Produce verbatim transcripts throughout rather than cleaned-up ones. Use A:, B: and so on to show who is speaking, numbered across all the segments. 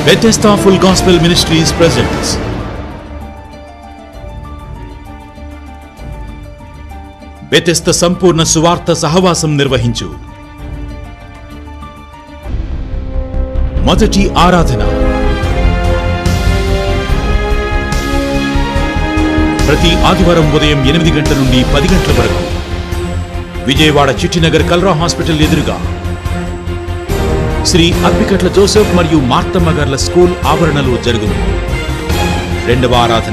A: Bethesda Full Gospel Ministries presents Bethesda సంపూర్ణ సువార్త సహవాసం నిర్వహించు మొదటి ఆరాధన. ప్రతి ఆదివారం ఉదయం ఎనిమిది గంటల నుండి పది గంటల వరకు విజయవాడ చిట్టినగర్ కల్రా హాస్పిటల్ ఎదురుగా శ్రీ అప్పికట్ల జోసెఫ్ మరియు మార్తమ్మ గార్ల స్కూల్ ఆవరణలో జరుగును. రెండవ ఆరాధన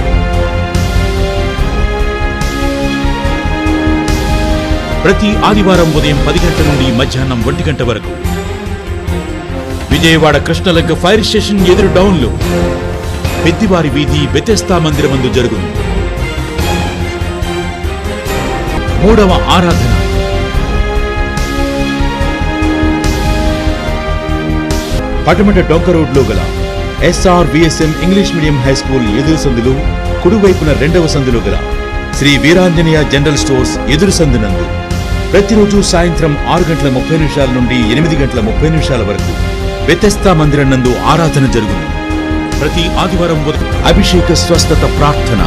A: ప్రతి ఆదివారం ఉదయం పది గంటల నుండి మధ్యాహ్నం ఒంటి గంట వరకు విజయవాడ కృష్ణలంక ఫైర్ స్టేషన్ ఎదురు డౌన్లో పెద్దివారి వీధి బెతెస్దా మందిరమందు జరుగును. మూడవ ఆరాధన పటమట డొంక రోడ్లో గల SR VSM English medium high school ఎదురు సందులు కుడివైపున రెండవ సందులో గల శ్రీ వీరాంజనేయ జనరల్ స్టోర్స్ ఎదురు సందునందు ప్రతిరోజు సాయంత్రం ఆరు గంటల ముప్పై నిమిషాల నుండి ఎనిమిది గంటల ముప్పై నిమిషాల వరకు బెతెస్దా మందిరం నందు ఆరాధన జరుగును. ప్రతి ఆదివారం అభిషేక స్వస్థత ప్రార్థన,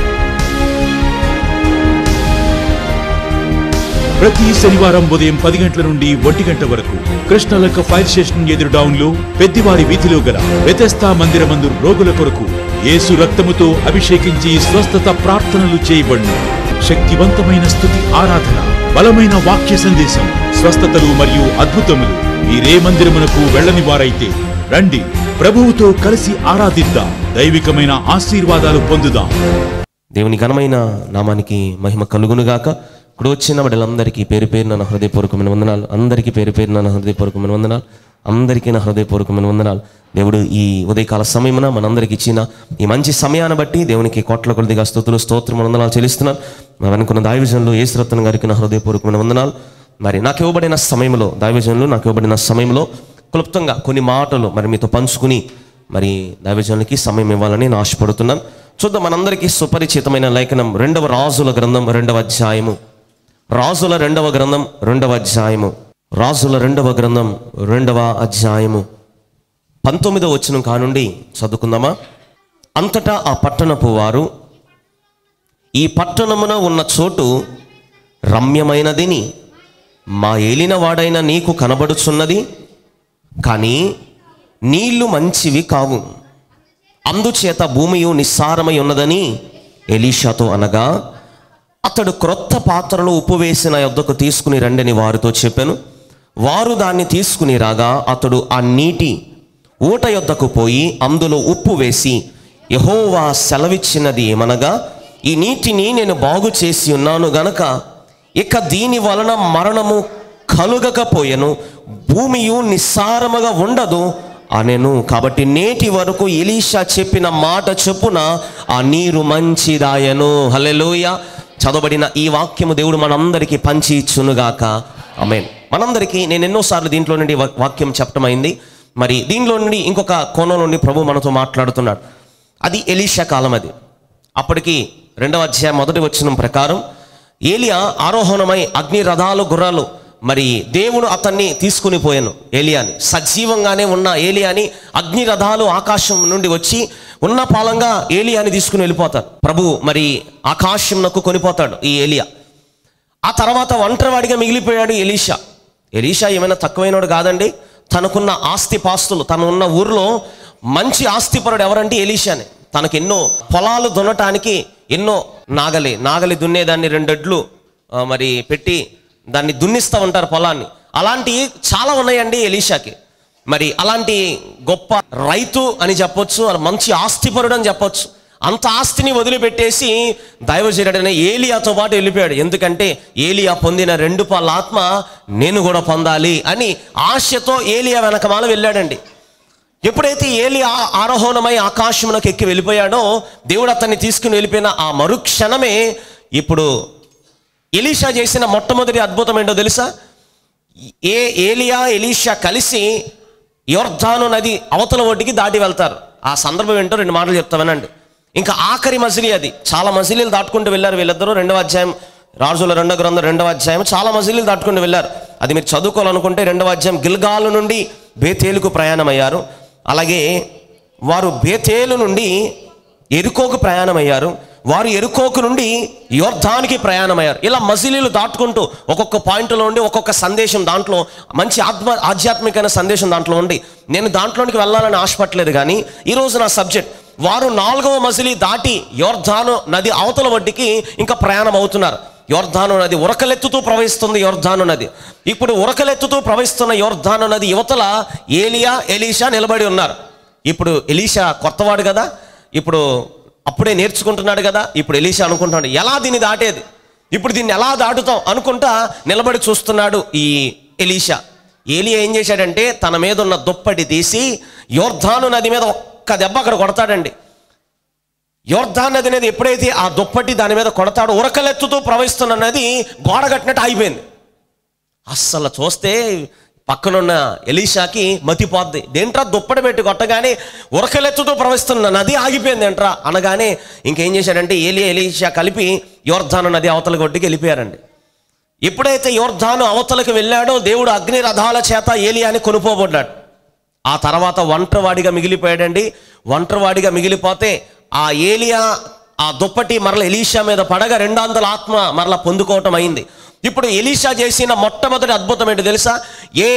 A: ప్రతి శనివారం ఉదయం పది గంటల నుండి ఒంటి గంట వరకు కృష్ణలంక ఫైర్ స్టేషన్ ఎదురు డౌన్లో పెద్దివారి వీధిలో గల బెతెస్దా మందిరమందు రోగుల కొరకు యేసు రక్తముతో అభిషేకించి స్వస్థత ప్రార్థనలు చేయబడును. శక్తివంతమైన స్తుతి ఆరాధన, బలమైన వాక్య సందేశం, స్వస్థతలు మరియు అద్భుతములు. మీరే మందిరమునకు వెళ్ళని వారైతే రండి, ప్రభువుతో కలిసి ఆరాధిద్దాం, దైవికమైన ఆశీర్వాదాలు పొందుదాం.
B: దేవుని ఘనమైన నామానికి మహిమ కలుగునుగాక. ఇప్పుడు వచ్చిన బిడ్డలందరికీ పేరు పేరున నా హృదయపూర్వకమైన వందనాలు. అందరికీ పేరు పేరున నా హృదయపూర్వకమైన వందనాలు. అందరికీ నా హృదయపూర్వకమైన వందనాలు. దేవుడు ఈ ఉదయకాల సమయమున మనందరికి ఇచ్చిన ఈ మంచి సమయాన్ని బట్టి దేవునికి కోట్ల కొద్దిగా స్తుతులు స్తోత్రం వందనాలు చెల్లిస్తున్నాను. మా వెనుకున్న దైవజనులు యేసురత్న గారికి నా హృదయపూర్వకమైన వందనాలు. మరి నాకు ఇవ్వబడిన సమయంలో దైవజనులు నాకు ఇవ్వబడిన సమయంలో క్లుప్తంగా కొన్ని మాటలు మరి మీతో పంచుకుని మరి దైవజనులకి సమయం ఇవ్వాలని నేను ఆశపడుతున్నాను. చూద్దాం, మనందరికీ సుపరిచితమైన లేఖనం రెండవ రాజుల గ్రంథం రెండవ అధ్యాయము. రాజుల రెండవ గ్రంథం రెండవ అధ్యాయము రాజుల రెండవ గ్రంథం రెండవ అధ్యాయము పంతొమ్మిదవ వచనం కానుండి చదువుకుందామా. అంతటా ఆ పట్టణపు వారు, ఈ పట్టణమున ఉన్న చోటు రమ్యమైనదిని మా ఏలిన వాడైన నీకు కనబడుచున్నది, కానీ నీళ్లు మంచివి కావు, అందుచేత భూమియు నిస్సారమై ఉన్నదని ఎలీషాతో అనగా, అతడు క్రొత్త పాత్రలో ఉప్పు వేసిన యొద్దకు తీసుకుని రండని వారితో చెప్పాను. వారు దాన్ని తీసుకుని రాగా అతడు ఆ నీటి ఊట యొద్దకు పోయి అందులో ఉప్పు వేసి, యెహోవా సెలవిచ్చినది ఏమనగా, ఈ నీటిని నేను బాగు చేసి ఉన్నాను గనక ఇక దీని వలన మరణము కలుగకపోయెను, భూమియు నిస్సారముగా ఉండదు అనెను. కాబట్టి నేటి వరకు ఎలీషా చెప్పిన మాట చొప్పున ఆ నీరు మంచిదాయను. హల్లెలూయా. చదవబడిన ఈ వాక్యము దేవుడు మనందరికీ పంచి ఇచ్చునుగాక. ఆమేన్. మనందరికీ నేను ఎన్నోసార్లు దీంట్లో నుండి వాక్యం చెప్పడం అయింది. మరి దీనిలో నుండి ఇంకొక కోణం నుండి ప్రభు మనతో మాట్లాడుతున్నాడు. అది ఎలీషా కాలం. అది అప్పటికి రెండవ అధ్యాయం మొదటి వచనం ప్రకారం ఏలియా ఆరోహణమై అగ్ని రథాలు గుర్రాలు మరి దేవుడు అతన్ని తీసుకుని పోయాను. ఏలియాని సజీవంగానే ఉన్న ఏలియాని అగ్ని రథాలు ఆకాశం నుండి వచ్చి ఉన్న పాలంగా ఏలియాని తీసుకుని వెళ్ళిపోతాడు. ప్రభు మరి ఆకాశంనకు కొనిపోతాడు ఈ ఏలియా. ఆ తర్వాత ఒంటరివాడిగా మిగిలిపోయాడు ఎలీషా. ఎలీషా ఏమైనా తక్కువైనడు కాదండి. తనకున్న ఆస్తి పాస్తులు, తను ఉన్న ఊర్లో మంచి ఆస్తిపరుడు ఎవరంటే ఎలీషానే. తనకు ఎన్నో పొలాలు దున్నటానికి ఎన్నో నాగలి నాగలి దున్నేదాన్ని రెండెడ్లు మరి పెట్టి దాన్ని దున్నిస్తూ ఉంటారు పొలాన్ని. అలాంటివి చాలా ఉన్నాయండి ఎలీషాకి. మరి అలాంటి గొప్ప రైతు అని చెప్పొచ్చు, మంచి ఆస్తిపరుడు అని చెప్పొచ్చు. అంత ఆస్తిని వదిలిపెట్టేసి దైవజనుడైన ఏలియాతో పాటు వెళ్ళిపోయాడు. ఎందుకంటే ఏలియా పొందిన రెండు పాల ఆత్మ నేను కూడా పొందాలి అని ఆశతో ఏలియా వెనకమాల వెళ్ళాడండి. ఎప్పుడైతే ఏలియా ఆరోహణమై ఆకాశమునకు ఎక్కి వెళ్ళిపోయాడో దేవుడు అతన్ని తీసుకుని వెళ్ళిపోయిన ఆ మరుక్షణమే ఇప్పుడు ఎలీషా చేసిన మొట్టమొదటి అద్భుతం ఏంటో తెలుసా? ఏ ఏలియా ఎలీషా కలిసి యొర్దాను నది అవతల ఒడ్డుకి దాటి వెళ్తారు. ఆ సందర్భం ఏంటో రెండు మాటలు చెప్తామనండి. ఇంకా ఆఖరి మజిలీ అది. చాలా మజిలీలు దాటుకుంటూ వెళ్ళారు వీళ్ళిద్దరూ. రెండవ అధ్యాయం రాజుల రెండవ గ్రంథం రెండవ అధ్యాయం చాలా మజిలీలు దాటుకుంటూ వెళ్ళారు. అది మీరు చదువుకోవాలనుకుంటే రెండవ అధ్యాయం గిల్గాలు నుండి బేతేలుకు ప్రయాణం అయ్యారు. అలాగే వారు బేతేలు నుండి ఎరుకోకు ప్రయాణమయ్యారు. వారు ఎరుకోకు నుండి యోర్దానికి ప్రయాణమయ్యారు. ఇలా మజిలీలు దాటుకుంటూ ఒక్కొక్క పాయింట్లో ఉండి ఒక్కొక్క సందేశం దాంట్లో మంచి ఆత్మ ఆధ్యాత్మికమైన సందేశం దాంట్లో ఉండి నేను దాంట్లోనికి వెళ్ళాలని ఆశపడలేదు. కానీ ఈరోజు నా సబ్జెక్ట్, వారు నాలుగవ మజిలీ దాటి యోర్దాను నది అవతల ఒడ్డుకి ఇంకా ప్రయాణం అవుతున్నారు. యోర్దాను నది ఉరకలెత్తుతూ ప్రవహిస్తుంది. యోర్దాను నది ఇప్పుడు ఉరకలెత్తుతూ ప్రవహిస్తున్న యోర్దాను నది యువతల ఏలియా ఎలీషా నిలబడి ఉన్నారు. ఇప్పుడు ఎలీషా కొత్తవాడు కదా, ఇప్పుడు అప్పుడే నేర్చుకుంటున్నాడు కదా. ఇప్పుడు ఎలీషా అనుకుంటున్నాడు ఎలా దీన్ని దాటేది, ఇప్పుడు దీన్ని ఎలా దాటుతాం అనుకుంటా నిలబడి చూస్తున్నాడు ఈ ఎలీషా. ఏలియా ఏం చేశాడంటే తన మీద ఉన్న దుప్పటి తీసి యోర్దాను నది మీద ఒక్క దెబ్బ అక్కడ కొడతాడండి. యోర్దాను నది అనేది ఎప్పుడైతే ఆ దుప్పటి దాని మీద కొడతాడో ఉరకలెత్తుతూ ప్రవహిస్తున్న నది గోడ కట్టినట్టు ఆగిపోయింది. అస్సలు చూస్తే పక్కనున్న ఎలీషాకి మతిపోద్ది. దేంట్రా దుప్పటి పెట్టి కొట్టగానే ఉరకలెత్తుతూ ప్రవహిస్తున్న నది ఆగిపోయింది ఏంట్రా అనగానే ఇంకేం చేశాడంటే ఏలియా ఎలీషా కలిపి యోర్దాను నది అవతల ఒడ్డుకి వెళ్ళిపోయారండి. ఎప్పుడైతే యోర్దాను అవతలకు వెళ్ళాడో దేవుడు అగ్ని రథాల చేత ఏలియాని కొనుపోబడ్డాడు. ఆ తర్వాత ఒంటరివాడిగా మిగిలిపోయాడండి. ఒంటరివాడిగా మిగిలిపోతే ఆ ఏలియా ఆ దుప్పటి మరల ఎలీషా మీద పడగా రెండాంతల ఆత్మ మరలా పొందుకోవటం అయింది. ఇప్పుడు ఎలీషా చేసిన మొట్టమొదటి అద్భుతం ఏంటి తెలుసా? ఏ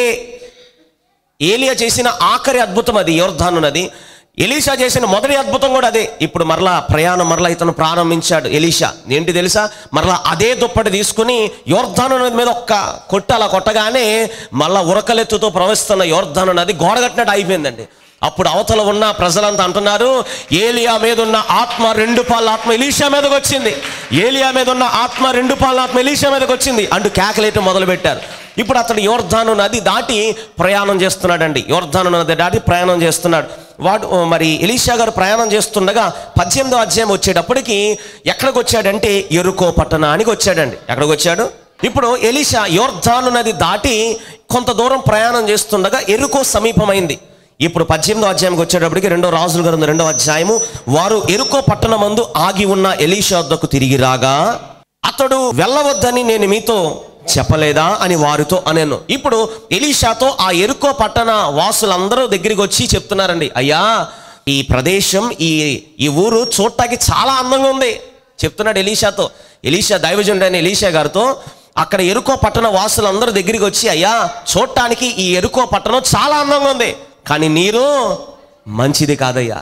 B: ఏలియా చేసిన ఆఖరి అద్భుతం అది యోర్దాను నది. ఎలీషా చేసిన మొదటి అద్భుతం కూడా అదే. ఇప్పుడు మరలా ప్రయాణం మరలా ఇతను ప్రారంభించాడు ఎలీషా. ఏంటి తెలుసా? మరలా అదే దుప్పటి తీసుకుని యోర్దాను నది మీద ఒక్క కొట్ట అలా కొట్టగానే మళ్ళా ఉరకలెత్తుతో ప్రవహిస్తున్న యోర్దాను నది గోడ కట్టినట్టు అయిపోయిందండి. అప్పుడు అవతల ఉన్న ప్రజలంతా అంటున్నారు ఏలియా మీద ఉన్న ఆత్మ రెండు పాల ఆత్మ ఎలీషా మీదకి వచ్చింది, ఏలియా మీద ఉన్న ఆత్మ రెండు పాల ఆత్మ ఎలీషా మీదకి వచ్చింది అంటూ కేకలేయటం మొదలుపెట్టారు. ఇప్పుడు అతడు యోర్దాను నది దాటి ప్రయాణం చేస్తున్నాడండి. యోర్దాను నది దాటి ప్రయాణం చేస్తున్నాడు. వాడు మరి ఎలీషా గారు ప్రయాణం చేస్తుండగా పద్దెనిమిదో అధ్యాయం వచ్చేటప్పటికి ఎక్కడికి వచ్చాడంటే ఎరుకో పట్టణానికి వచ్చాడండి. ఎక్కడికి వచ్చాడు? ఇప్పుడు ఎలీషా యోర్దాను నది దాటి కొంత దూరం ప్రయాణం చేస్తుండగా ఎరుకో సమీపమైంది. ఇప్పుడు పద్దెనిమిదో అధ్యాయంకి వచ్చేటప్పటికి రెండో రాజుల గ్రంథం రెండో అధ్యాయము, వారు ఎరుకో పట్టణమందు ఆగి ఉన్న ఎలీషా వద్దకు తిరిగి రాగా అతడు వెళ్ళవద్దని నేను మీతో చెప్పలేదా అని వారితో అనేను. ఇప్పుడు ఎలీషాతో ఆ ఎరుకో పట్టణ వాసులందరూ దగ్గరికి వచ్చి చెప్తున్నారండి, అయ్యా ఈ ప్రదేశం ఈ ఈ ఊరు చూడటానికి చాలా అందంగా ఉంది చెప్తున్నాడు ఎలీషాతో. ఎలీషా దైవజనుడైన ఎలీషా గారితో అక్కడ ఎరుకో పట్టణ వాసులందరూ దగ్గరికి వచ్చి, అయ్యా చూడటానికి ఈ ఎరుకో పట్టణం చాలా అందంగా ఉంది, కానీ నీరు మంచిది కాదయ్యా.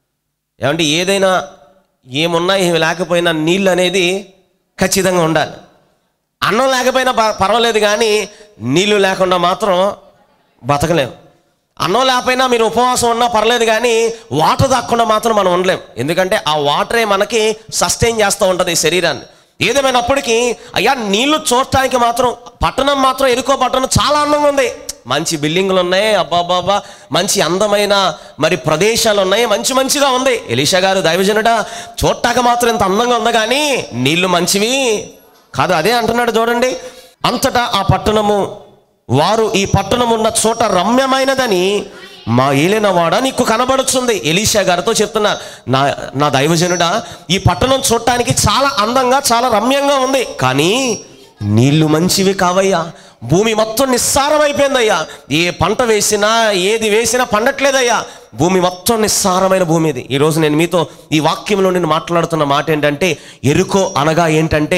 B: ఏమంటే ఏదైనా ఏమున్నా ఏమి లేకపోయినా నీళ్ళు అనేది ఖచ్చితంగా ఉండాలి. అన్నం లేకపోయినా పర్వాలేదు కానీ నీళ్ళు లేకుండా మాత్రం బతకలేము. అన్నం లేకపోయినా మీరు ఉపవాసం ఉన్నా పర్లేదు కానీ వాటర్ తాగకుండా మాత్రం మనం ఉండలేం. ఎందుకంటే ఆ వాటరే మనకి సస్టైన్ చేస్తూ ఉంటుంది శరీరాన్ని. ఏదేమైనప్పటికీ అయ్యా నీళ్లు చూడటానికి మాత్రం పట్టణం మాత్రం ఎరుకో పట్టణం చాలా అందంగా ఉంది, మంచి బిల్డింగులు ఉన్నాయి, అబ్బాబాబా మంచి అందమైన మరి ప్రదేశాలు ఉన్నాయి, మంచి మంచిగా ఉంది. ఎలీషా గారు దైవజనుడా చూడటాక మాత్రం ఇంత అందంగా ఉంది కానీ నీళ్లు మంచివి కాదు. అదే అంటున్నాడు చూడండి. అంతటా ఆ పట్టణము వారు ఈ పట్టణం ఉన్న చోట రమ్యమైనదని మా ఏలినవాడ నీకు కనబడుతుంది. ఎలీషా గారితో చెప్తున్నారు, నా నా దైవజనుడా ఈ పట్టణం చూడటానికి చాలా అందంగా చాలా రమ్యంగా ఉంది కానీ నీళ్లు మంచివి కావయ్యా, భూమి మొత్తం నిస్సారమైపోయిందయ్యా, ఏ పంట వేసినా ఏది వేసినా పండట్లేదయ్యా, భూమి మొత్తం నిస్సారమైన భూమి ఇది. ఈరోజు నేను మీతో ఈ వాక్యంలో నేను మాట్లాడుతున్న మాట ఏంటంటే ఎరుకో అనగా ఏంటంటే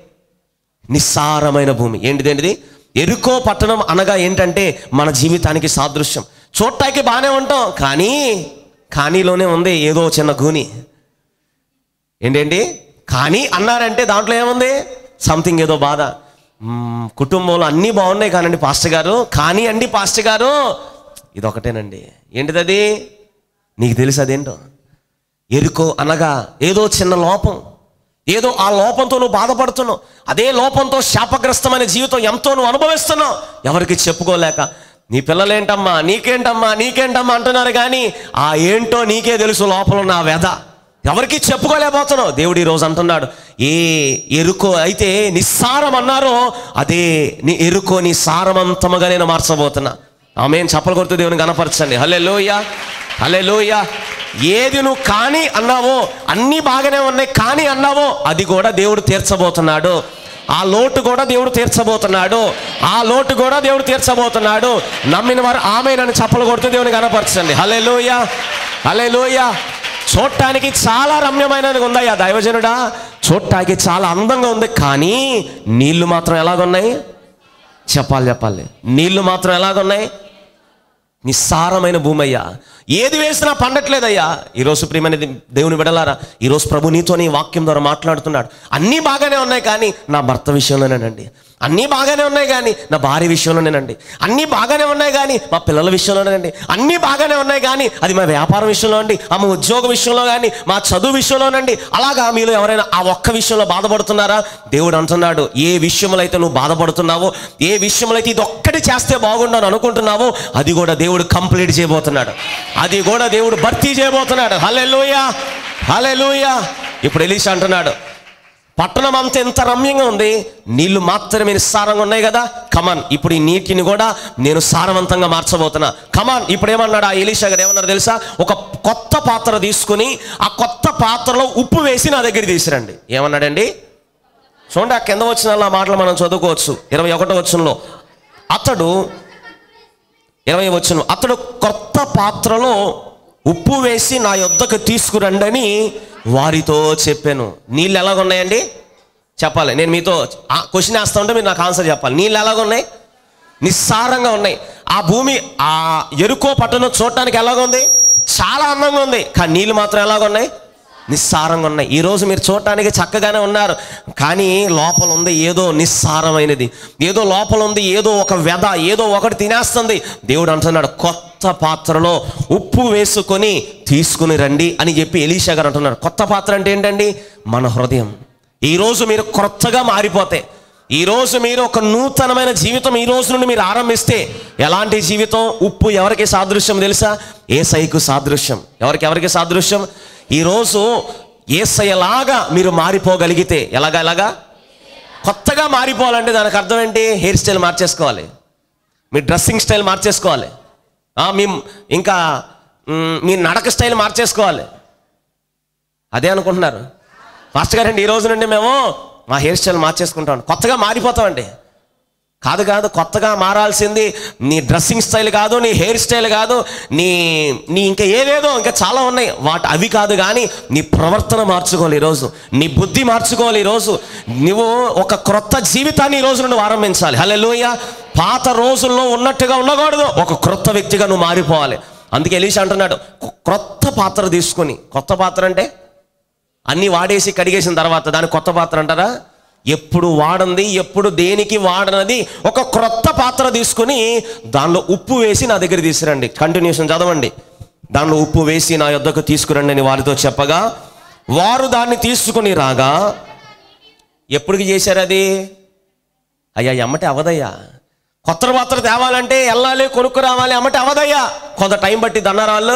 B: నిస్సారమైన భూమి. ఏంటిదేంటిది? ఎరుకో పట్టణం అనగా ఏంటంటే మన జీవితానికి సాదృశ్యం. చూడటానికి బాగానే ఉంటాం కానీ కానీలోనే ఉంది ఏదో చిన్న గూని. ఏంటండి కానీ అన్నారంటే దాంట్లో ఏముంది? సంథింగ్ ఏదో బాధ. కుటుంబంలో అన్నీ బాగున్నాయి కానండి పాస్టర్ గారు, కానీ అండి పాస్టర్ గారు ఇదొకటేనండి. ఏంటిది అది? నీకు తెలుసు అదేంటో? ఎరుకో అనగా ఏదో చిన్న లోపం, ఏదో ఆ లోపంతో నువ్వు బాధపడుతున్నావు, అదే లోపంతో శాపగ్రస్తమైన జీవితం ఎంతో నువ్వు అనుభవిస్తున్నావు, ఎవరికి చెప్పుకోలేక. నీ పిల్లలేంటమ్మా నీకేంటమ్మా నీకేంటమ్మా అంటున్నారు కానీ ఆ ఏంటో నీకే తెలుసు లోపల ఉన్న ఆ వ్యధ, ఎవరికి చెప్పుకోలేకపోతున్నావు. దేవుడు ఈరోజు అంటున్నాడు, ఏ ఎరుకో అయితే నిస్సారం అన్నారో అదే నీ ఎరుకో నీ సారమంతముగా నేను మార్చబోతున్నా. ఆమేన్. చప్పలు కొడుతూ దేవుని గణపరచండి. హల్లెలూయా హల్లెలూయా. ఏది నువ్వు కానీ అన్నావో, అన్నీ బాగానే ఉన్నాయి కానీ అన్నావో అది కూడా దేవుడు తీర్చబోతున్నాడు. ఆ లోటు కూడా దేవుడు తీర్చబోతున్నాడు. ఆ లోటు కూడా దేవుడు తీర్చబోతున్నాడు. నమ్మిన వారు ఆమేనని చప్పలు కొడుతూ దేవుని కనపరచండి. హల్లెలూయా, హల్లెలూయా. చూడటానికి చాలా రమ్యమైనది ఉందయ్యా దైవజనుడా, చూడటానికి చాలా అందంగా ఉంది, కానీ నీళ్లు మాత్రం ఎలాగున్నాయి? చెప్పాలి చెప్పాలి నీళ్లు మాత్రం ఎలాగున్నాయి? నిస్సారమైన భూమి అయ్యా, ఏది వేసినా పండట్లేదయ్యా. ఈరోజు ప్రియమైన దేవుని బిడ్డలారా, ఈరోజు ప్రభు నీతో నీ వాక్యం ద్వారా మాట్లాడుతున్నాడు. అన్నీ బాగానే ఉన్నాయి, కానీ నా భర్త విషయంలోనేనండి. అన్నీ బాగానే ఉన్నాయి, కానీ నా భార్య విషయంలోనేనండి. అన్నీ బాగానే ఉన్నాయి, కానీ మా పిల్లల విషయంలోనేనండి. అన్నీ బాగానే ఉన్నాయి, కానీ అది మా వ్యాపారం విషయంలో అండి, మా ఉద్యోగ విషయంలో కానీ, మా చదువు విషయంలోనండి. అలాగా మీలో ఎవరైనా ఆ ఒక్క విషయంలో బాధపడుతున్నారా? దేవుడు అంటున్నాడు, ఏ విషయంలో అయితే నువ్వు బాధపడుతున్నావో, ఏ విషయంలో అయితే ఇది ఒక్కటి చేస్తే బాగుండని అనుకుంటున్నావో, అది కూడా దేవుడు కంప్లీట్ చేయబోతున్నాడు. అది కూడా దేవుడు భర్తీ చేయబోతున్నాడు. హల్లెలూయా, హల్లెలూయా. ఇప్పుడు ఎలీషా అంటున్నాడు, పట్టణం అంతా ఎంత రమ్యంగా ఉంది, నీళ్లు మాత్రమే నిస్సారంగా ఉన్నాయి కదా, కమాన్ ఇప్పుడు ఈ నీటిని కూడా నేను సారవంతంగా మార్చబోతున్నా. కమాన్ ఇప్పుడు ఏమన్నాడు ఆ ఎలీషా గారు? ఏమన్నారు తెలుసా? ఒక కొత్త పాత్ర తీసుకుని ఆ కొత్త పాత్రలో ఉప్పు వేసి నా దగ్గర తీసుకురండి. ఏమన్నాడండి? చూడండి, ఆ కింద వచ్చిన మాటలు మనం చదువుకోవచ్చు. ఇరవై ఒకటో వచనంలో అతడు ఇరవై వచనం అతడు కొత్త పాత్రలో ఉప్పు వేసి నా యొద్దకు తీసుకురండి అని వారితో చెప్పాను. నీళ్ళు ఎలాగున్నాయండి? చెప్పాలి. నేను మీతో క్వశ్చన్ వేస్తా ఉంటే మీరు నాకు ఆన్సర్ చెప్పాలి. నీళ్ళు ఎలాగున్నాయి? నిస్సారంగా ఉన్నాయి. ఆ భూమి, ఆ ఎరుకో పట్టణం చూడటానికి ఎలాగుంది? చాలా అందంగా ఉంది, కానీ నీళ్ళు మాత్రం ఎలాగున్నాయి? నిస్సారంగా ఉన్నాయి. ఈరోజు మీరు చూడటానికి చక్కగానే ఉన్నారు, కానీ లోపల ఉంది ఏదో నిస్సారమైనది, ఏదో లోపల ఉంది ఏదో ఒక వ్యధ, ఏదో ఒకటి తినేస్తుంది. దేవుడు అంటున్నాడు, కొత్త పాత్రలో ఉప్పు వేసుకొని తీసుకుని రండి అని చెప్పి ఎలీషా గారు అంటున్నారు. కొత్త పాత్ర అంటే ఏంటండి? మన హృదయం. ఈరోజు మీరు కొత్తగా మారిపోతే, ఈరోజు మీరు ఒక నూతనమైన జీవితం ఈ రోజు నుండి మీరు ఆరంభిస్తే, ఎలాంటి జీవితం? ఉప్పు ఎవరికి సాదృశ్యం తెలుసా? యేసయ్యకు సాదృశ్యం. ఎవరికి ఎవరికి సాదృశ్యం? ఈరోజు యేసయ్యలాగా మీరు మారిపోగలిగితే, ఎలాగా ఎలాగా కొత్తగా మారిపోవాలంటే దానికి అర్థం ఏంటి? హెయిర్ స్టైల్ మార్చేసుకోవాలి, మీ డ్రెస్సింగ్ స్టైల్ మార్చేసుకోవాలి, మీ ఇంకా మీ నడక స్టైల్ మార్చేసుకోవాలి. అదే అనుకుంటున్నారు ఫాస్ట్ గారండి. ఈ రోజు నుండి మేము మా హెయిర్ స్టైల్ మార్చేసుకుంటాం, కొత్తగా మారిపోతామండి. కాదు కాదు కొత్తగా మారాల్సింది నీ డ్రెస్సింగ్ స్టైల్ కాదు, నీ హెయిర్ స్టైల్ కాదు, నీ నీ ఇంకా ఏదేదో ఇంకా చాలా ఉన్నాయి, వాటి అవి కాదు, కానీ నీ ప్రవర్తన మార్చుకోవాలి ఈరోజు, నీ బుద్ధి మార్చుకోవాలి ఈరోజు. నువ్వు ఒక క్రొత్త జీవితాన్ని ఈ రోజు నుండి ఆరంభించాలి. హల్లెలూయా. పాత రోజుల్లో ఉన్నట్టుగా ఉండకూడదు, ఒక క్రొత్త వ్యక్తిగా నువ్వు మారిపోవాలి. అందుకే ఎలీషా అంటున్నాడు, క్రొత్త పాత్ర తీసుకొని. కొత్త పాత్ర అంటే అన్నీ వాడేసి కడిగేసిన తర్వాత దాని కొత్త పాత్ర అంటారా? ఎప్పుడు వాడంది, ఎప్పుడు దేనికి వాడనది ఒక క్రొత్త పాత్ర తీసుకుని దానిలో ఉప్పు వేసి నా దగ్గర తీసుకురండి. కంటిన్యూషన్ చదవండి. దానిలో ఉప్పు వేసి నా యొద్దకు తీసుకురండి అని వారితో చెప్పగా, వారు దాన్ని తీసుకుని రాగా, ఎప్పటికి చేశారు అది? అయ్యా ఎమ్మటే అవదయ్యా, కొత్త పాత్ర తేవాలంటే వెళ్ళాలి, కొనుక్కు రావాలి, అమ్మటే అవదయ్యా, కొంత టైం పట్టిద్ది అన్నారు వాళ్ళు.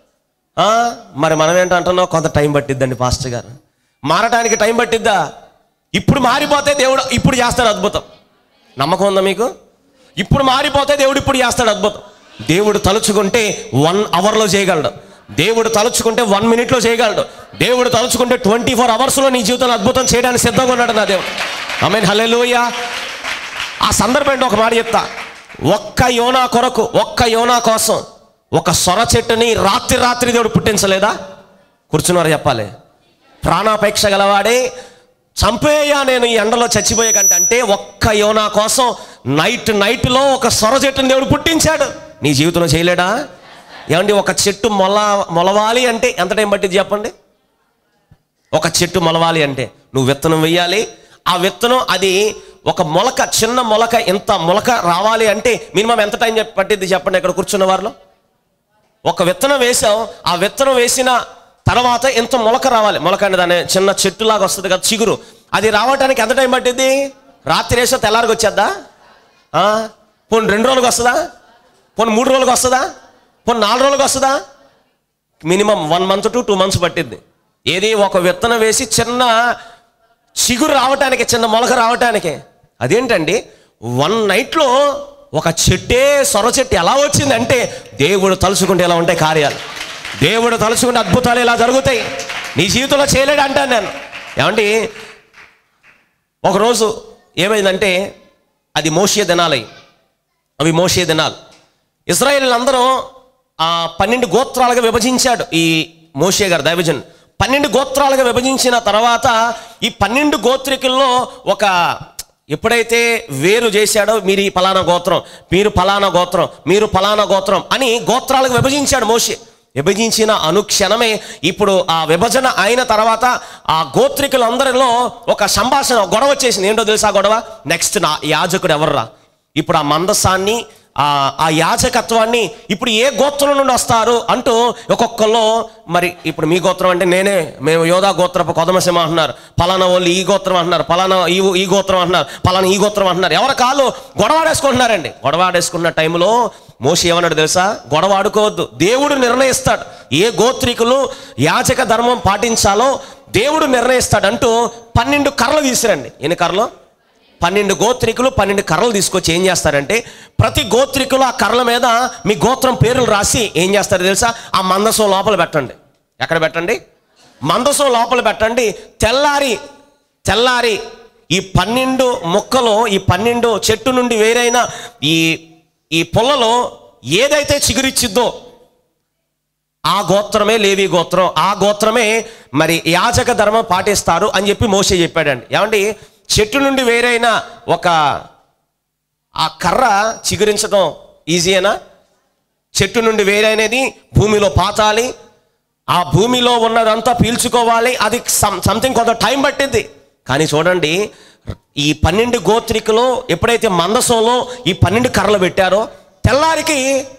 B: మరి మనం ఏంటంటున్నావు? కొంత టైం పట్టిద్దండి పాస్టర్ గారు. మారటానికి టైం పట్టిద్దా? ఇప్పుడు మారిపోతే దేవుడు ఇప్పుడు చేస్తాడు అద్భుతం. నమ్మకం ఉందా మీకు? ఇప్పుడు మారిపోతే దేవుడు ఇప్పుడు చేస్తాడు అద్భుతం. దేవుడు తలుచుకుంటే వన్ అవర్లో చేయగలడు, దేవుడు తలుచుకుంటే వన్ మినిట్లో చేయగలడు, దేవుడు తలుచుకుంటే ట్వంటీ ఫోర్ అవర్స్లో నీ జీవితంలో అద్భుతం చేయడానికి సిద్ధంగా ఉన్నాడు నా దేవుడు. ఆమేన్, హల్లెలూయా. ఆ సందర్భం ఏంటో ఒక మాట చెప్తా. ఒక్క యోనా కొరకు, ఒక్క యోనా కోసం ఒక సొర చెట్టుని రాత్రి రాత్రి దేవుడు పుట్టించలేదా? కూర్చున్నారు చెప్పాలి. ప్రాణాపేక్ష గలవాడే, చంపేయా నేను ఈ ఎండలో చచ్చిపోయే కంటే అంటే ఒక్క యోనా కోసం నైట్ నైట్లో ఒక సొర చెట్టుని దేవుడు పుట్టించాడు. నీ జీవితంలో చేయలేడా? ఏమండి, ఒక చెట్టు మొల మొలవాలి అంటే ఎంత టైం పట్టింది చెప్పండి? ఒక చెట్టు మొలవాలి అంటే నువ్వు విత్తనం వెయ్యాలి, ఆ విత్తనం అది ఒక మొలక, చిన్న మొలక, ఇంత మొలక రావాలి అంటే మినిమం ఎంత టైం పట్టింది చెప్పండి? ఇక్కడ కూర్చున్న వారిలో ఒక విత్తనం వేసాం, ఆ విత్తనం వేసిన తర్వాత ఎంత మొలక రావాలి. మొలక అంటే దాని చిన్న చెట్టులాగా వస్తుంది కదా, చిగురు, అది రావడానికి ఎంత టైం పట్టింది? రాత్రి వేసా తెల్లారికి వచ్చేద్దా? పోనీ రెండు రోజులకు వస్తుందా? పోనీ మూడు రోజులకు వస్తుందా? పోనీ నాలుగు రోజులకు వస్తుందా? Minimum one month to two months పట్టింది. ఏది? ఒక విత్తనం వేసి చిన్న చిగురు రావటానికి, చిన్న మొలక రావటానికి. అదేంటండి, వన్ నైట్లో ఒక చెట్టే, సొర చెట్టు ఎలా వచ్చిందంటే దేవుడు తలుచుకుంటే ఎలా ఉంటాయి కార్యాలు, దేవుడు తలుచుకుంటే అద్భుతాలు ఇలా జరుగుతాయి. నీ జీవితంలో చేయలేడు అంటాను నేను. ఏమండి, ఒకరోజు ఏమైందంటే అది మోషే దినాలై, అవి మోషే దినాలు. ఇశ్రాయేలీయులు అందరూ ఆ పన్నెండు గోత్రాలుగా విభజించాడు ఈ మోషే గారు దైవజన్. పన్నెండు గోత్రాలుగా విభజించిన తర్వాత ఈ పన్నెండు గోత్రికుల్లో ఒక ఎప్పుడైతే వేరు చేశాడో, మీరు ఈ ఫలానా గోత్రం, మీరు ఫలానా గోత్రం, మీరు ఫలానా గోత్రం అని గోత్రాలకు విభజించాడు మోషే. విభజించిన అనుక్షణమే ఇప్పుడు ఆ విభజన అయిన తర్వాత ఆ గోత్రికులందరిలో ఒక సంభాషణ, గొడవ వచ్చేసింది. ఏంటో తెలుసా గొడవ? నెక్స్ట్ నా యాజకుడు ఎవర్రా? ఇప్పుడు ఆ మందసాన్ని ఆ యాజకత్వాన్ని ఇప్పుడు ఏ గోత్రం నుండి వస్తారు అంటూ ఒక్కొక్కళ్ళు, మరి ఇప్పుడు మీ గోత్రం అంటే నేనే, మేము యోధా గోత్రపు కొదమసింహ అంటున్నారు, పలానా వాళ్ళు ఈ గోత్రం అంటున్నారు, పలానా ఈ ఈ గోత్రం అంటున్నారు, పలానా ఈ గోత్రం అంటున్నారు. ఎవరి కాళ్ళు గొడవాడేసుకుంటున్నారండి. గొడవాడేసుకున్న టైంలో మోషే ఏమన్నాడు తెలుసా? గొడవ ఆడుకోవద్దు, దేవుడు నిర్ణయిస్తాడు ఏ గోత్రికులు యాజక ధర్మం పాటించాలో దేవుడు నిర్ణయిస్తాడు అంటూ పన్నెండు కర్రలు తీసిరండి. ఎన్ని కర్రలు? పన్నెండు గోత్రికులు పన్నెండు కర్రలు తీసుకొచ్చి ఏం చేస్తారంటే, ప్రతి గోత్రికులు ఆ కర్రల మీద మీ గోత్రం పేర్లు రాసి ఏం చేస్తారు తెలుసా? ఆ మందసం లోపల పెట్టండి. ఎక్కడ పెట్టండి? మందసం లోపల పెట్టండి. తెల్లారి తెల్లారి ఈ పన్నెండు మొక్కలు, ఈ పన్నెండు చెట్టు నుండి వేరైన ఈ ఈ పొలలో ఏదైతే చిగురిచ్చిద్దో ఆ గోత్రమే లేవి గోత్రం, ఆ గోత్రమే మరి యాజక ధర్మం పాటిస్తారు అని చెప్పి మోషే చెప్పాడండి. ఏమండి, చెట్టు నుండి వేరైన ఒక ఆ కర్ర చిగురించడం ఈజీయేనా? చెట్టు నుండి వేరైనది భూమిలో పాతాలి, ఆ భూమిలో ఉన్నదంతా పీల్చుకోవాలి, అది సంథింగ్ కొంత టైం పట్టింది. కానీ చూడండి, ఈ పన్నెండు గోత్రికులు ఎప్పుడైతే మందసంలో ఈ పన్నెండు కర్రలు పెట్టారో తెల్లారికి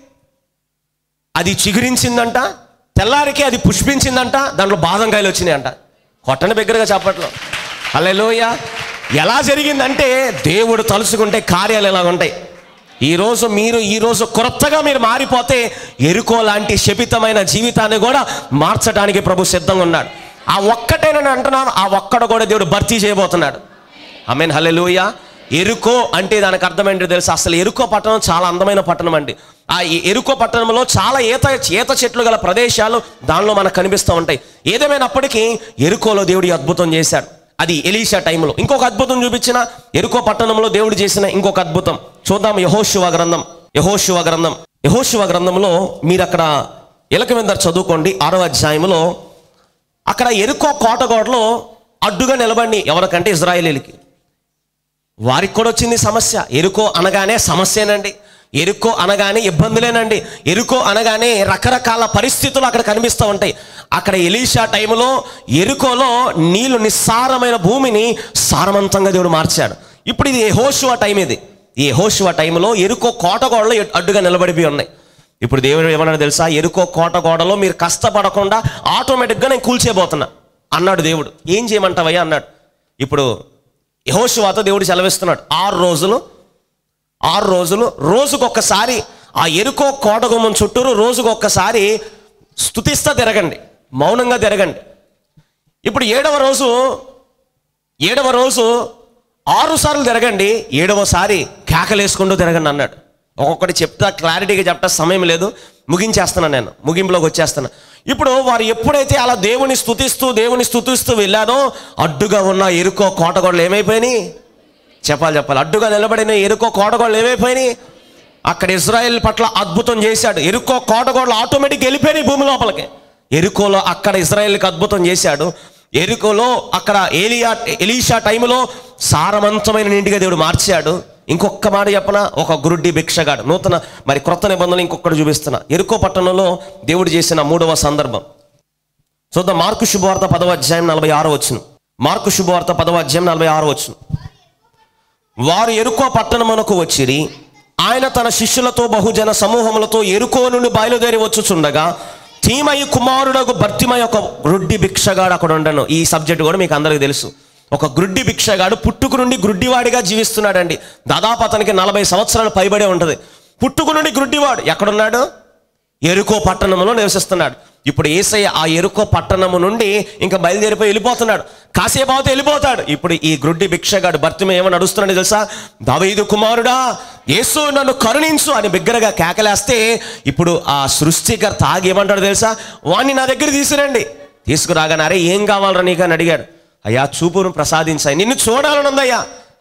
B: అది చిగురించిందంట, తెల్లారికి అది పుష్పించిందంట, దాంట్లో బాదంకాయలు వచ్చినాయంట. కొట్టని బిగ్గరగా చెప్పట్లో హల్లెలూయా. ఎలా జరిగిందంటే, దేవుడు తలుచుకుంటే కార్యాలు ఎలా ఉంటాయి. ఈరోజు మీరు ఈరోజు కొత్తగా మీరు మారిపోతే ఎరుకో లాంటి శపితమైన జీవితాన్ని కూడా మార్చడానికి ప్రభు సిద్ధంగా ఉన్నాడు. ఆ ఒక్కటేనని అంటున్నాను, ఆ ఒక్కడు కూడా దేవుడు భర్తీ చేయబోతున్నాడు. ఆమేన్, హల్లెలూయా. ఎరుకో అంటే దానికి అర్థం ఏంటో తెలుసు? అసలు ఎరుకో పట్టణం చాలా అందమైన పట్టణం అండి. ఆ ఎరుకో పట్టణంలో చాలా ఈత ఈత చెట్లు గల ప్రదేశాలు దానిలో మనకు కనిపిస్తూ ఉంటాయి. ఏదేమైనప్పటికీ ఎరుకోలో దేవుడు అద్భుతం చేశాడు. అది ఎలీషా టైంలో. ఇంకొక అద్భుతం చూపించిన ఎరుకో పట్టణంలో దేవుడు చేసిన ఇంకొక అద్భుతం చూద్దాం. యెహోషువ గ్రంథం యెహోషువ గ్రంథం యెహోషువ గ్రంథంలో మీరు అక్కడ ఎలక మీద చదువుకోండి. ఆరో అధ్యాయంలో అక్కడ ఎరుకో కోటగోడలో అడ్డుగా నిలబడి ఎవరికంటే ఇశ్రాయేలీయులకి, వారికి కూడా వచ్చింది సమస్య. ఎరుకో అనగానే సమస్యేనండి, ఎరుకో అనగానే ఇబ్బందులేనండి, ఎరుకో అనగానే రకరకాల పరిస్థితులు అక్కడ కనిపిస్తూ ఉంటాయి. అక్కడ ఎలీషా టైంలో ఎరుకోలో నీళ్లు నిస్సారమైన భూమిని సారవంతంగా దేవుడు మార్చాడు. ఇప్పుడు ఇది యెహోషువ టైం. ఇది ఈ యెహోషువ టైంలో ఎరుకో కోటగోడలు అడ్డుగా నిలబడిపోయి ఉన్నాయి. ఇప్పుడు దేవుడు ఏమన్నాడు తెలుసా? ఎరుకో కోటగోడలో మీరు కష్టపడకుండా ఆటోమేటిక్గా నేను కూల్చేయబోతున్నా అన్నాడు దేవుడు. ఏం చేయమంటావయ్యా అన్నాడు. ఇప్పుడు యెహోషువతో దేవుడు సెలవిస్తున్నాడు, ఆరు రోజులు ఆరు రోజులు రోజుకొక్కసారి ఆ ఎరుకో కోటగుమ్మం చుట్టూరు రోజుకొక్కసారి స్తుతిస్తా తిరగండి, మౌనంగా తిరగండి. ఇప్పుడు ఏడవ రోజు ఏడవ రోజు ఆరు సార్లు తిరగండి, ఏడవసారి కేకలేసుకుంటూ తిరగండి అన్నాడు. ఒక్కొక్కటి చెప్తా, క్లారిటీగా చెప్తా సమయం లేదు, ముగించేస్తున్నాను, నేను ముగింపులోకి వచ్చేస్తాను. ఇప్పుడు వారు ఎప్పుడైతే అలా దేవుని స్తుతిస్తూ దేవుని స్తుతిస్తూ వెళ్ళానో అడ్డుగా ఉన్న ఎరుకో కోటగోడలు ఏమైపోయినాయి? చెప్పాలి చెప్పాలి అడ్డుగా నిలబడిన ఎరుకో కోటగోడలు ఏమైపోయినాయి? అక్కడ ఇజ్రాయెల్ పట్ల అద్భుతం చేశాడు. ఎరుకో కోటగోడలు ఆటోమేటిక్ వెళ్ళిపోయినాయి భూమి లోపలికి. ఎరుకోలో అక్కడ ఇజ్రాయెల్కి అద్భుతం చేశాడు. ఎరుకోలో అక్కడ ఏలియా ఎలీషా టైంలో సారవంతమైన నీటిగా దేవుడు మార్చాడు. ఇంకొక మాట చెప్పన, ఒక గురుడ్డి భిక్షగాడు. నూతన మరి క్రొత్త నిబంధనలు ఇంకొకటి చూపిస్తున్నా. ఎరుకో పట్టణంలో దేవుడు చేసిన మూడవ సందర్భం చూద్దాం. మార్కు శుభవార్త పదవ అధ్యాయం నలభై ఆరో వచనం. మార్కు శుభవార్త పదవ అధ్యాయం నలభై ఆరో వచనం. వారు ఎరుకో పట్టణమునకు వచ్చిరి. ఆయన తన శిష్యులతో బహుజన సమూహములతో ఎరుకో నుండి బయలుదేరి వచ్చుచుండగా తీమయి కుమారుడకు భర్తిమయి ఒక గ్రుడ్డి భిక్షగాడు అక్కడ ఉండను. ఈ సబ్జెక్ట్ కూడా మీకు అందరికీ తెలుసు. ఒక గ్రుడ్డి భిక్షగాడు పుట్టుకు నుండి గ్రుడ్డివాడిగా జీవిస్తున్నాడండి. దాదాపు అతనికి నలభై సంవత్సరాలు పైబడే ఉంటుంది. పుట్టుకు నుండి గ్రుడ్డివాడు ఎక్కడున్నాడు? ఎరుకో పట్టణంలో నివసిస్తున్నాడు. ఇప్పుడు యేసయ్య ఆ ఎరుకో పట్టణము నుండి ఇంకా బయలుదేరిపోయి వెళ్ళిపోతున్నాడు. కాసేపు అవుతే వెళ్ళిపోతాడు. ఇప్పుడు ఈ గ్రుడ్డి భిక్షగాడు భర్తిమయి ఏమని నడుస్తున్నాడు తెలుసా? దావీదు కుమారుడా యేసు నన్ను కరుణించు అని బిగ్గరగా కేకలేస్తే ఇప్పుడు ఆ సృష్టికర్త ఆగి ఏమంటాడు తెలుసా? వాణ్ణి నా దగ్గర తీసుకురండి. తీసుకురాగానే అరే ఏం కావాలరా నీకు అని అడిగాడు. అయ్యా చూపును ప్రసాదించాయి, నిన్ను చూడాలని ఉందయ్యా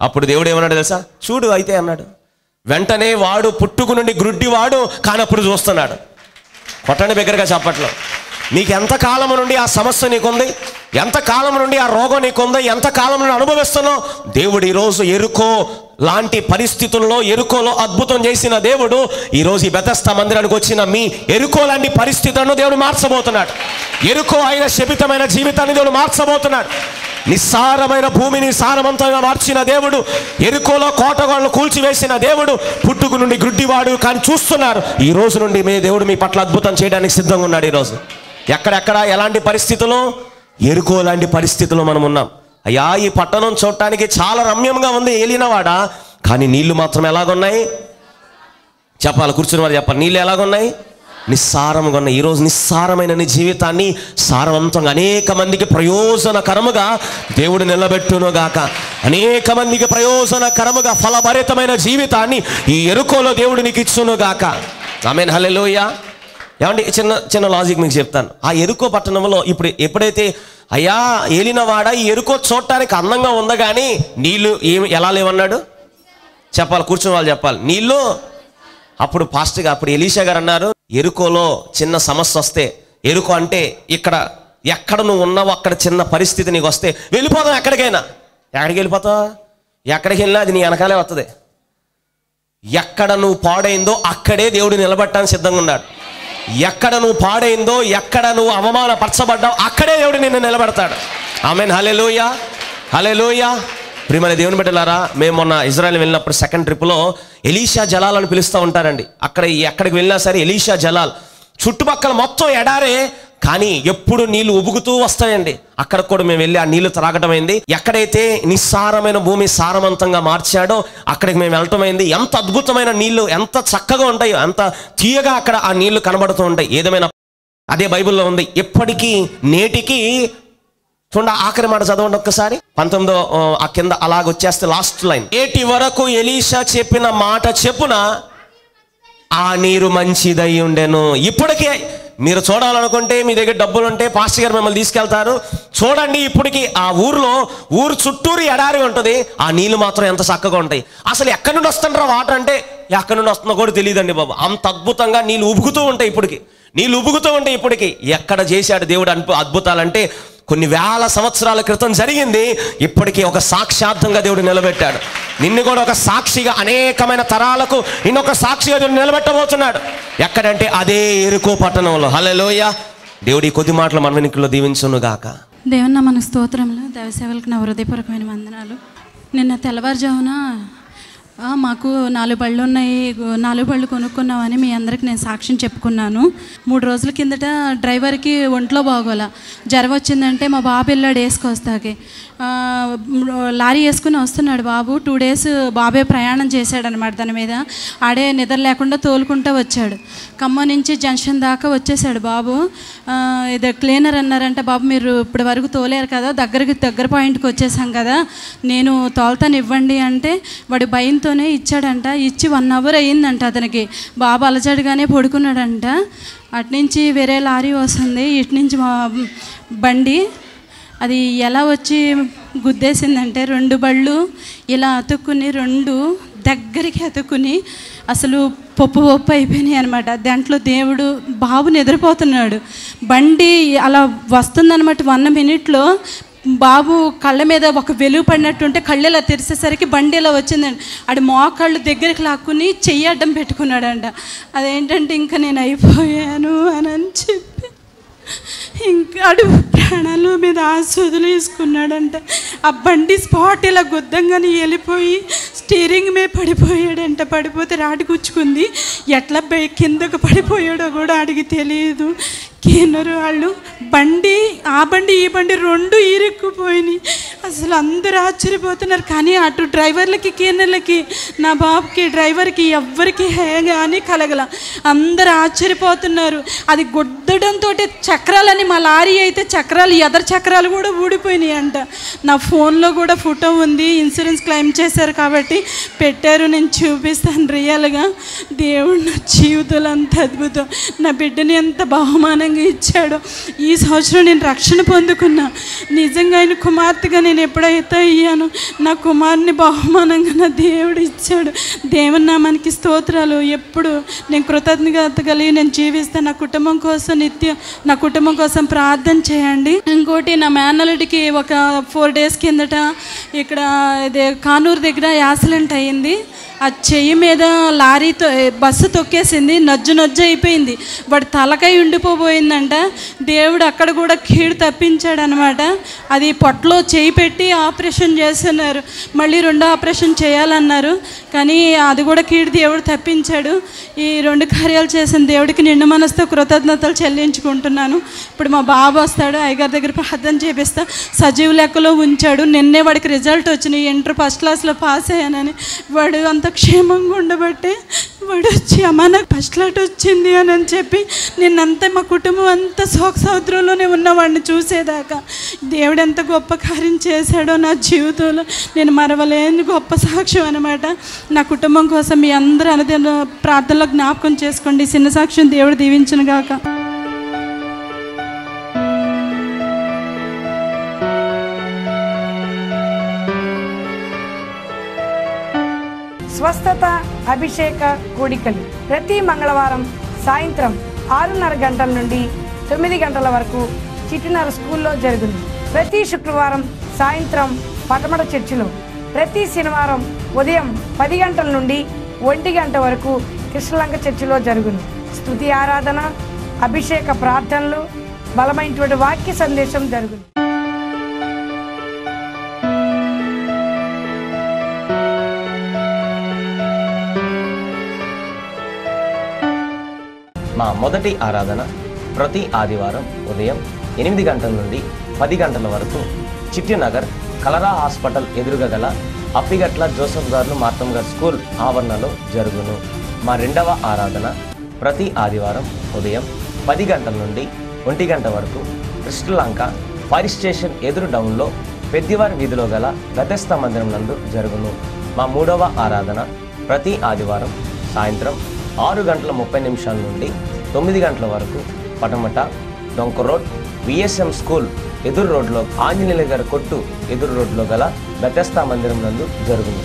B: అప్పుడు దేవుడు ఏమన్నాడు తెలుసా? చూడు అయితే అన్నాడు. వెంటనే వాడు పుట్టుకు నుండి గ్రుడ్డి వాడు కానప్పుడు చూస్తున్నాడు. కొట్టండి బిగ్గరగా చప్పట్లో. నీకు ఎంత కాలం నుండి ఆ సమస్య నీకుంది, ఎంత కాలం నుండి ఆ రోగం నీకుంది, ఎంత కాలం నుండి అనుభవిస్తున్నావు, దేవుడు ఈరోజు ఎరుకో లాంటి పరిస్థితుల్లో, ఎరుకోలో అద్భుతం చేసిన దేవుడు ఈరోజు ఈ బెతెస్దా మందిరానికి వచ్చిన మీ ఎరుకో లాంటి పరిస్థితులను దేవుడు మార్చబోతున్నాడు. ఎరుకో అయిన శపితమైన జీవితాన్ని దేవుడు మార్చబోతున్నాడు. నిస్సారమైన భూమిని సారవంతంగా మార్చిన దేవుడు, ఎరుకోలో కోటగోళ్ళను కూల్చివేసిన దేవుడు, పుట్టుకు నుండి గ్రుడ్డివాడు కానీ చూస్తున్నారు. ఈ రోజు నుండి మీ దేవుడు మీ పట్ల అద్భుతం చేయడానికి సిద్ధంగా ఉన్నాడు. ఈరోజు ఎక్కడెక్కడ ఎలాంటి పరిస్థితుల్లో, ఎరుకో లాంటి పరిస్థితుల్లో మనం ఉన్నాం. అయ్యా ఈ పట్టణం చూడటానికి చాలా రమ్యంగా ఉంది ఏలినవాడా, కానీ నీళ్లు మాత్రం ఎలాగున్నాయి చెప్పాలి. కూర్చుని వారు చెప్పాలి, నీళ్ళు ఎలాగున్నాయి? నిస్సారంగా ఉన్నాయి. ఈరోజు నిస్సారమైన నీ జీవితాన్ని సారవంతంగా అనేక మందికి ప్రయోజనకరముగా దేవుడు నిలబెట్టునుగాక. అనేక మందికి ప్రయోజనకరముగా ఫలభరితమైన జీవితాన్ని ఈ ఎరుకోలో దేవుడు నీకు ఇచ్చునుగాక. ఆమేన్, హల్లెలూయా. ఏమండి, చిన్న చిన్న లాజిక్ మీకు చెప్తాను. ఆ ఎరుకో పట్టణంలో ఇప్పుడు ఎప్పుడైతే అయ్యా ఏలినవాడ ఈ ఎరుకో చూడటానికి అందంగా ఉందా కానీ నీళ్ళు ఏమి ఎలా లేవన్నాడు చెప్పాలి. కూర్చుని వాళ్ళు చెప్పాలి, నీళ్ళు. అప్పుడు పాస్టర్గా అప్పుడు ఎలీషా గారు అన్నారు, ఎరుకోలో చిన్న సమస్య వస్తే, ఎరుకో అంటే ఇక్కడ ఎక్కడ నువ్వు ఉన్నావు అక్కడ చిన్న పరిస్థితి నీకు వస్తే వెళ్ళిపోదాం ఎక్కడికైనా. ఎక్కడికి వెళ్ళిపోతావు? ఎక్కడికి వెళ్ళినా అది నీ వెనకాలే వస్తుంది. ఎక్కడ నువ్వు పాడైందో అక్కడే దేవుడు నిలబడటానికి సిద్ధంగా ఉన్నాడు. ఎక్కడ నువ్వు పాడైందో, ఎక్కడ నువ్వు అవమానపరచబడ్డావు అక్కడే దేవుడు నిన్ను నిలబెడతాడు. ఆమేన్, హల్లెలూయా, హల్లెలూయా. ప్రియమైన దేవుని బిడ్డలారా, మేము మొన్న ఇజ్రాయెల్ వెళ్ళినప్పుడు సెకండ్ ట్రిప్లో ఎలీషా జలాలను పిలుస్తూ ఉంటారండి. అక్కడ ఎక్కడికి వెళ్ళినా సరే ఎలీషా జలాలు, చుట్టుపక్కల మొత్తం ఎడారే కానీ ఎప్పుడు నీళ్లు ఉబుకుతూ వస్తాయండి. అక్కడ కూడా మేము వెళ్ళి ఆ నీళ్లు త్రాగటమైంది. ఎక్కడైతే నిస్సారమైన భూమి సారవంతంగా మార్చాడో అక్కడికి మేము వెళ్ళటమైంది. ఎంత అద్భుతమైన నీళ్లు, ఎంత చక్కగా ఉంటాయో, ఎంత తీయగా అక్కడ ఆ నీళ్లు కనబడుతూ ఉంటాయి. ఏదేమైనా అదే బైబిల్లో ఉంది. ఎప్పటికీ నేటికి చూడండి, ఆఖరి మాట చదవండి ఒక్కసారి. పంతొమ్మిదో ఆ కింద అలాగ వచ్చేస్తే లాస్ట్ లైన్, ఏటి వరకు ఎలీషా చెప్పిన మాట చెప్పున ఆ నీరు మంచిదై ఉండెను. ఇప్పటికే మీరు చూడాలనుకుంటే, మీ దగ్గర డబ్బులు ఉంటే పాస్టర్ గారు మిమ్మల్ని తీసుకెళ్తారు. చూడండి, ఇప్పటికి ఆ ఊర్లో ఊరు చుట్టూరు ఎడారి ఉంటుంది, ఆ నీళ్ళు మాత్రం ఎంత చక్కగా ఉంటాయి. అసలు ఎక్కడి నుండి వస్తుంటారా వాటర్ అంటే ఎక్కడి నుండి వస్తుందో కూడా తెలియదండి బాబు. అంత అద్భుతంగా నీళ్ళు ఉబుకుతూ ఉంటాయి. ఇప్పటికి నీళ్ళు ఉబుకుతూ ఉంటాయి. ఇప్పటికి ఎక్కడ చేశాడు దేవుడు అను అద్భుతాలంటే కొన్ని వేల సంవత్సరాల క్రితం జరిగింది. ఇప్పటికీ ఒక సాక్ష్యార్థంగా దేవుడు నిలబెట్టాడు. నిన్ను కూడా ఒక సాక్షిగా అనేకమైన తరాలకు నిన్నొక సాక్షిగా దేవుడు నిలబెట్టబోతున్నాడు. ఎక్కడంటే అదే ఎరుకో పట్టణంలో. హల్లెలూయా. దేవుడి కొద్ది మాటలు మన వెనుకలో దీవించును గాక.
C: దేవుని మన స్తోత్రంలో దైవసేవలకు నా హృదయపూర్వకమైన వందనాలు. నిన్న తెల్లవారుజామున మాకు నాలుగు బళ్ళు ఉన్నాయి, నాలుగు బళ్ళు కొనుక్కున్నామని మీ అందరికి నేను సాక్ష్యం చెప్పుకున్నాను. మూడు రోజుల కిందట డ్రైవర్కి ఒంట్లో బాగోలా, జ్వరం వచ్చిందంటే మా బాబు వెళ్ళాడు వేసుకొస్తాకి. లారీ వేసుకుని వస్తున్నాడు బాబు. టూ డేస్ బాబే ప్రయాణం చేశాడనమాట దాని మీద. ఆడే నిద్ర లేకుండా తోలుకుంటూ వచ్చాడు. ఖమ్మం నుంచి జంక్షన్ దాకా వచ్చేసాడు బాబు. ఇది క్లీనర్ అన్నారంటే, బాబు మీరు ఇప్పటి వరకు తోలేరు కదా, దగ్గరికి దగ్గర పాయింట్కి వచ్చేసాం కదా, నేను తోలుతాను ఇవ్వండి అంటే వాడు భయంతోనే ఇచ్చాడంట. ఇచ్చి వన్ అవర్ అయ్యిందంట అతనికి. బాబు అలజడిగానే పడుకున్నాడంట. అటునుంచి వేరే లారీ వస్తుంది, ఇటు నుంచి మా బండి అది ఎలా వచ్చి గుద్దేసిందంటే రెండు బళ్ళు ఇలా అతుక్కుని, రెండు దగ్గరికి అతుక్కుని అసలు పప్పు పప్పు అయిపోయినాయి అనమాట. దాంట్లో దేవుడు బాబు నిద్రపోతున్నాడు. బండి అలా వస్తుందన్నమాట. వన్ మినిట్లో బాబు కళ్ళ మీద ఒక వెలుగు పడినట్టుంటే కళ్ళు ఇలా తెరిసేసరికి బండి ఇలా వచ్చిందండి. ఆడు మోకాళ్ళు దగ్గరికి లాక్కుని చెయ్యి అడ్డం పెట్టుకున్నాడంట. అదేంటంటే ఇంకా నేను అయిపోయాను అని అని చెప్పి ఇంకా అడు ప్రాణాల మీద ఆశోదులు వేసుకున్నాడంట. ఆ బండి స్పాట్ ఇలా గుద్దంగానే వెళ్ళిపోయి స్టీరింగ్ మీద పడిపోయాడంట. పడిపోతే రాడి కూర్చుకుంది. ఎట్లా కిందకు పడిపోయాడో కూడా ఆడికి తెలియదు. కిన్నరు వాళ్ళు బండి, ఆ బండి ఈ బండి రెండు ఇరుక్కుపోయినాయి. అసలు అందరూ ఆశ్చర్యపోతున్నారు. కానీ అటు డ్రైవర్లకి కిన్నర్లకి నా బాబుకి డ్రైవర్కి ఎవ్వరికి కానీ కలగల. అందరూ ఆశ్చర్యపోతున్నారు. అది గుద్దడంతో చక్రాలని, మా లారీ అయితే చక్రాలు ఎదరు చక్రాలు కూడా ఊడిపోయినాయి అంట. నా ఫోన్లో కూడా ఫోటో ఉంది, ఇన్సూరెన్స్ క్లెయిమ్ చేశారు కాబట్టి పెట్టారు, నేను చూపిస్తాను రియల్గా. దేవుడు నా జీవితంలో అంత అద్భుతం, నా బిడ్డని ఎంత బహుమానంగా ఇచ్చాడో. ఈ సంవత్సరం నేను రక్షణ పొందుకున్నా. నిజంగా ఆయన కుమార్తెగా నేను ఎప్పుడైతే అయ్యాను నా కుమారుని బహుమానంగా నా దేవుడు ఇచ్చాడు. దేవుని నామానికి స్తోత్రాలు. ఎప్పుడు నేను కృతజ్ఞత కలిగి నేను జీవిస్తాను. నా కుటుంబం కోసం నిత్యం నా కుటుంబం కోసం ప్రార్థన చేయండి. ఇంకోటి నా మేనల్లుడికి ఒక ఫోర్ డేస్ కిందట ఇక్కడ ఇదే కానూరు దగ్గర యాక్సిడెంట్ అయ్యింది. ఆ చెయ్యి మీద లారీతో బస్సు తొక్కేసింది, నజ్జు నజ్జు అయిపోయింది. వాడు తలకాయ ఉండిపోబోయిందంట. దేవుడు అక్కడ కూడా కీడు తప్పించాడు అనమాట. అది పొట్టలో చేయి పెట్టి ఆపరేషన్ చేస్తున్నారు, మళ్ళీ రెండో ఆపరేషన్ చేయాలన్నారు, కానీ అది కూడా కీడు దేవుడు తప్పించాడు. ఈ రెండు కార్యాలు చేసిన దేవుడికి నిండు మనసుతో కృతజ్ఞతలు చెల్లించుకుంటున్నాను. ఇప్పుడు మా బాబు వస్తాడు, అయ్యగారి దగ్గర ప్రార్థన చేపిస్తా. సజీవ లెక్కలో ఉంచాడు. నిన్నే వాడికి రిజల్ట్ వచ్చినాయి, ఇంటర్ ఫస్ట్ క్లాస్లో పాస్ అయ్యానని. వాడు అంత క్షేమంగా ఉండబట్టే వాడు వచ్చి అమ్మ నాకు ఫస్ట్ క్లాస్ వచ్చింది అని అని చెప్పి నిన్నంతా మా కుటుంబం అంతా శోక సముద్రంలోనే ఉన్నవాడిని చూసేదాకా దేవుడు ఎంత గొప్ప కార్యం చేశాడో నా జీవితంలో నేను మరవలేని గొప్ప సాక్ష్యం అనమాట. నా కుటుంబం కోసం మీ అందరూ అనుదిన ప్రార్థనలో జ్ఞాపకం చేసుకోండి. చిన్న సాక్ష్యం దేవుడు దీవించును గాక.
D: స్వస్థత అభిషేక కూడికలు ప్రతి మంగళవారం సాయంత్రం ఆరున్నర గంటల నుండి తొమ్మిది గంటల వరకు చిట్టినర స్కూల్లో జరుగును. ప్రతి శుక్రవారం సాయంత్రం పటమట చర్చిలో, ప్రతి శనివారం ఉదయం పది గంటల నుండి ఒంటి గంట వరకు కృష్ణలంక చర్చిలో జరుగును. స్తుతి ఆరాధన, అభిషేక ప్రార్థనలు, బలమైనటువంటి వాక్య సందేశం జరుగును.
B: మా మొదటి ఆరాధన ప్రతి ఆదివారం ఉదయం ఎనిమిది గంటల నుండి పది గంటల వరకు చిట్టినగర్ కలరా హాస్పిటల్ ఎదురుగా గల అప్పిగట్ల జోసఫ్ గారు మార్తమ్ గారు స్కూల్ ఆవరణలో జరుగును. మా రెండవ ఆరాధన ప్రతి ఆదివారం ఉదయం పది గంటల నుండి ఒంటి గంట వరకు కృష్ణలంక ఫైర్ స్టేషన్ ఎదురు డౌన్లో పెద్దివారి వీధిలో గల బెతెస్తా మందిరం నందు జరుగును. మా మూడవ ఆరాధన ప్రతి ఆదివారం సాయంత్రం ఆరు గంటల ముప్పై నిమిషాల నుండి తొమ్మిది గంటల వరకు పటమట డొంక రోడ్ విఎస్ఎం స్కూల్ ఎదురు రోడ్లో ఆంజనేయుల గారి కొట్టు ఎదురు రోడ్లో గల బెతెస్తా మందిరం నందు జరుగును.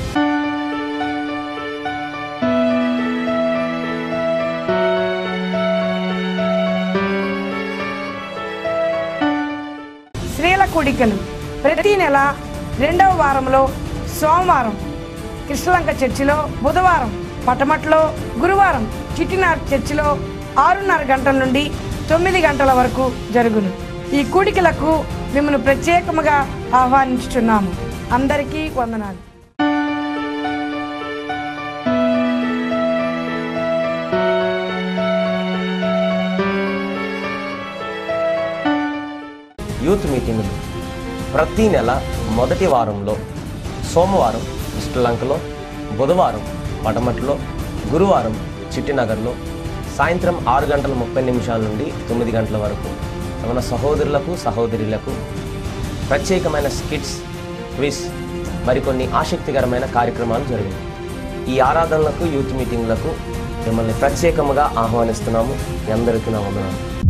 D: స్త్రీల కూడికలు ప్రతి నెల రెండవ వారంలో సోమవారం కృష్ణలంక చర్చిలో, బుధవారం పటమట్లో, గురువారం చిట్టినార్ చర్చిలో ఆరున్నర గంటల నుండి తొమ్మిది గంటల వరకు జరుగును. ఈ కూడికలకు మిమ్మల్ని ప్రత్యేకముగా ఆహ్వానించుచున్నాము. అందరికీ వందనాలు.
B: యూత్ మీటింగులు ప్రతి నెల మొదటి వారంలో సోమవారం శ్రీలంకలో, బుధవారం పటమట్లో, గురువారం చిట్టినగర్లో సాయంత్రం ఆరు గంటల ముప్పై నిమిషాల నుండి తొమ్మిది గంటల వరకు మన సహోదరులకు సహోదరులకు ప్రత్యేకమైన స్కిట్స్, క్విజ్, మరికొన్ని ఆసక్తికరమైన కార్యక్రమాలు జరిగాయి. ఈ ఆరాధనలకు, యూత్ మీటింగ్లకు మిమ్మల్ని ప్రత్యేకంగా ఆహ్వానిస్తున్నాము. మీ అందరికీ నా వందనాలు.